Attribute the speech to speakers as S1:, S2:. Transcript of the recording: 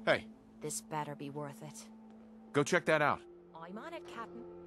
S1: Hey,
S2: This better be worth it.
S1: go check that out.
S2: I'm on it, Captain.